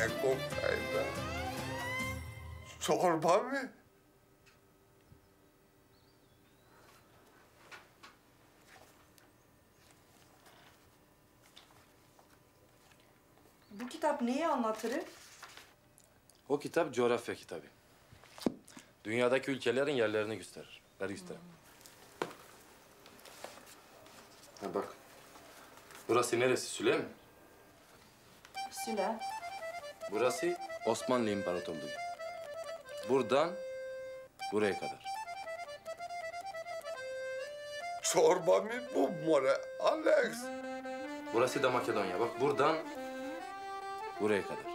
Ne kokteyli? Çorba mı? Bu kitap neyi anlatır? O kitap coğrafya kitabı. Dünyadaki ülkelerin yerlerini gösterir. Ver göstereyim. Ha bak. Burası neresi Süleyman? Süle. Burası Osmanlı İmparatorluğu. Buradan buraya kadar. Çorba mı bu more Alex? Burası da Makedonya. Bak buradan buraya kadar.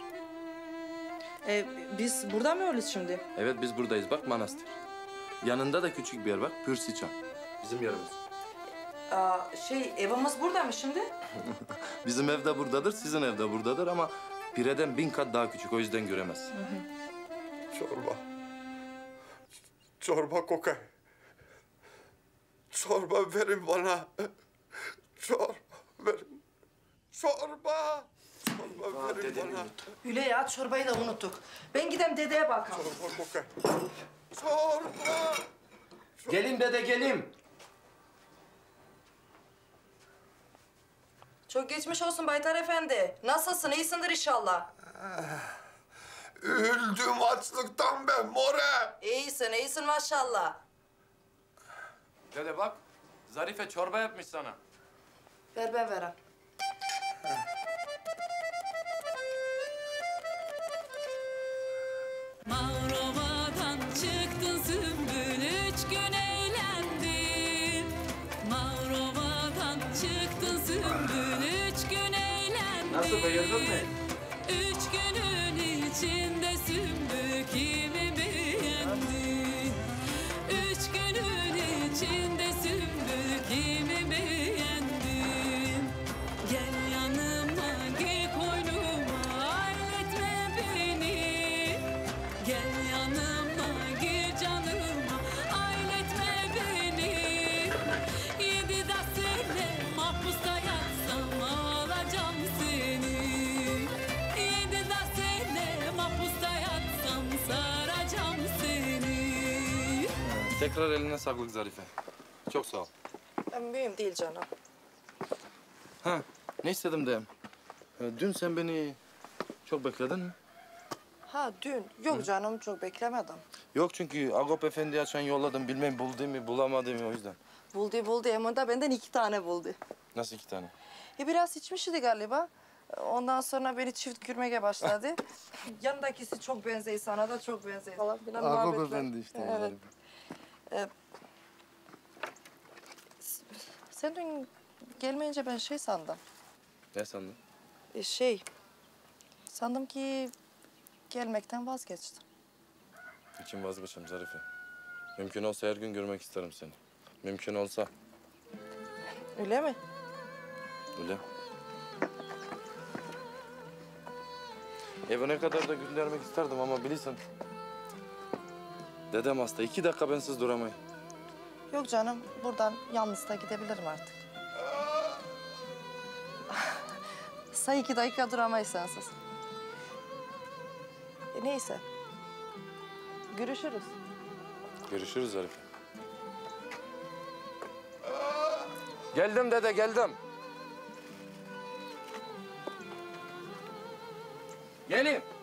Biz burada mı öyleyiz şimdi? Evet biz buradayız. Bak manastır. Yanında da küçük bir yer bak. Pürsiçan. Bizim yerimiz. Evimiz burada mı şimdi? Bizim ev de buradadır, sizin ev de buradadır ama Pire'den 1000 kat daha küçük. O yüzden göremez. Çorba. Çorba kokay. Çorba verin bana. Çorba verin. Çorba. Çorba verin bana. Hüle ya, çorbayı da unuttuk. Ben gidem dedeye bakalım. Çorba kokay. Çorba. Gelin dede gelin. Çok geçmiş olsun Baytar Efendi. Nasılsın? İyisindir inşallah. Öldüm açlıktan ben more. İyisin maşallah. Dede bak, Zarife çorba yapmış sana. Ver ben verem. Mavrova'dan çıktın sümbül, 3 gün eğlendin. Mavrova'dan çıktın sümbül, 3 gün eğlendin. Nasıl, beğendin mi? 3 günün içinde sümbül kimi beğendin? 3 günün içinde sümbül kimi beğendin? Gel yanıma, gel koynuma, ailetme beni. Gel yanıma, gir canıma, ailetme beni. 7 sene mahpusta yatsam alacağım seni. 7 sene mahpusta yatsam saracağım seni. Tekrar eline sağlık Zarife. Çok sağ ol. Mühim değil canım. Ha, ne istedim de? Dün sen beni çok bekledin mi? Ha dün. Yok canım, çok beklemedim. Yok çünkü Agop Efendi'ye açan yolladım. Bilmem buldu mu bulamadı mı o yüzden. Buldu. Ama da benden 2 tane buldu. Nasıl 2 tane? Biraz içmişti galiba. Ondan sonra beni çift gürmeye başladı. Yanındakisi çok benzeyi, sana da çok benzeyi falan filan Agop muhabbetler. Efendi işte. Evet. Sen dün gelmeyince ben şey sandım. Ne sandın? Sandım ki gelmekten vazgeçtin. İçim vazgeçim Zarife. Mümkün olsa her gün görmek isterim seni. Mümkün olsa. Öyle mi? Öyle. Evine kadar da göndermek isterdim ama bilirsin. Dedem hasta. 2 dakika bensiz duramayın. Yok canım, buradan yalnız da gidebilirim artık. Sen 2 dakika duramayız sensiz. Neyse. Görüşürüz. Görüşürüz Zarife. Geldim dede, geldim. Gelin.